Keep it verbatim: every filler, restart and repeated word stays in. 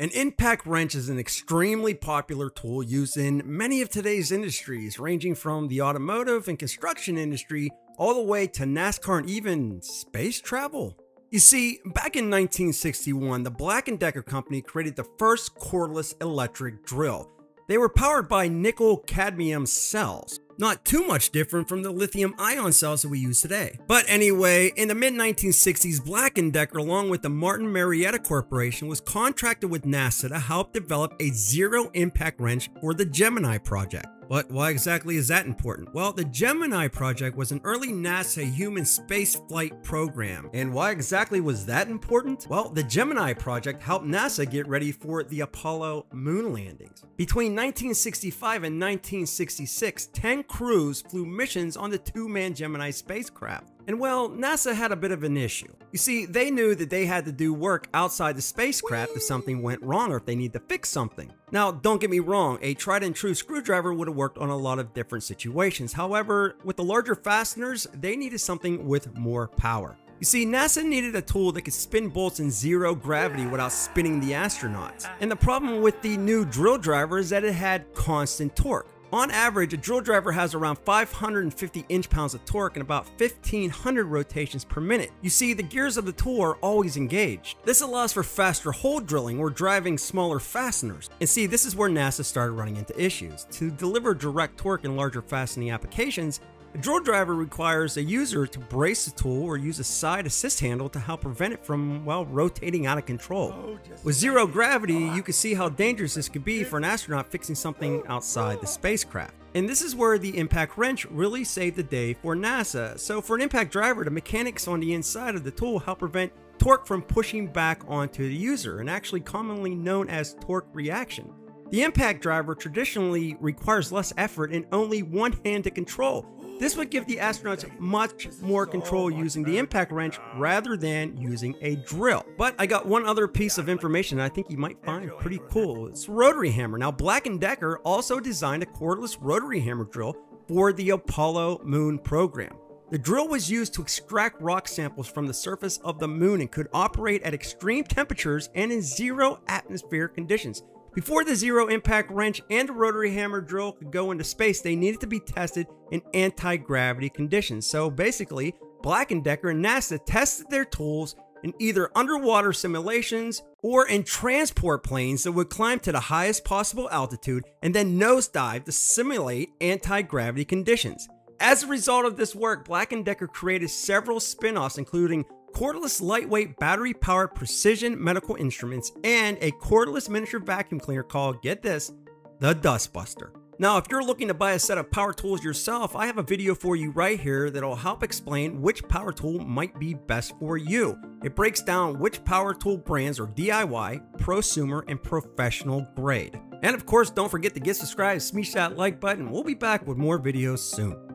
An impact wrench is an extremely popular tool used in many of today's industries, ranging from the automotive and construction industry all the way to NASCAR and even space travel. You see, back in nineteen sixty-one, the Black and Decker company created the first cordless electric drill. They were powered by nickel-cadmium cells. Not too much different from the lithium-ion cells that we use today. But anyway, in the mid nineteen sixties, Black and Decker, along with the Martin Marietta Corporation, was contracted with NASA to help develop a zero-impact wrench for the Gemini project. But why exactly is that important? Well, the Gemini project was an early NASA human spaceflight program. And why exactly was that important? Well, the Gemini project helped NASA get ready for the Apollo moon landings. Between nineteen sixty-five and nineteen sixty-six, ten crews flew missions on the two-man Gemini spacecraft. And well, NASA had a bit of an issue. You see, they knew that they had to do work outside the spacecraft if something went wrong or if they need to fix something. Now, don't get me wrong, a tried and true screwdriver would have worked on a lot of different situations. However, with the larger fasteners, they needed something with more power. You see, NASA needed a tool that could spin bolts in zero gravity without spinning the astronauts. And the problem with the new drill driver is that it had constant torque. On average, a drill driver has around five hundred fifty inch-pounds of torque and about fifteen hundred rotations per minute. You see, the gears of the tool are always engaged. This allows for faster hole drilling or driving smaller fasteners. And see, this is where NASA started running into issues. To deliver direct torque in larger fastening applications, a drill driver requires a user to brace the tool or use a side assist handle to help prevent it from, well, rotating out of control. With zero gravity, you can see how dangerous this could be for an astronaut fixing something outside the spacecraft. And this is where the impact wrench really saved the day for NASA. So for an impact driver, the mechanics on the inside of the tool help prevent torque from pushing back onto the user, and actually commonly known as torque reaction. The impact driver traditionally requires less effort and only one hand to control. This would give the astronauts much more control using the impact wrench rather than using a drill. But I got one other piece of information that I think you might find pretty cool. It's a rotary hammer. Now, Black and Decker also designed a cordless rotary hammer drill for the Apollo moon program. The drill was used to extract rock samples from the surface of the moon and could operate at extreme temperatures and in zero atmospheric conditions. Before the zero impact wrench and the rotary hammer drill could go into space, they needed to be tested in anti-gravity conditions. So basically, Black and Decker and NASA tested their tools in either underwater simulations or in transport planes that would climb to the highest possible altitude and then nosedive to simulate anti-gravity conditions. As a result of this work, Black and Decker created several spin-offs, including cordless lightweight battery-powered precision medical instruments and a cordless miniature vacuum cleaner called, get this, the Dustbuster. Now, if you're looking to buy a set of power tools yourself, I have a video for you right here that'll help explain which power tool might be best for you. It breaks down which power tool brands are D I Y, prosumer, and professional grade. And of course, don't forget to get subscribed, smash that like button. We'll be back with more videos soon.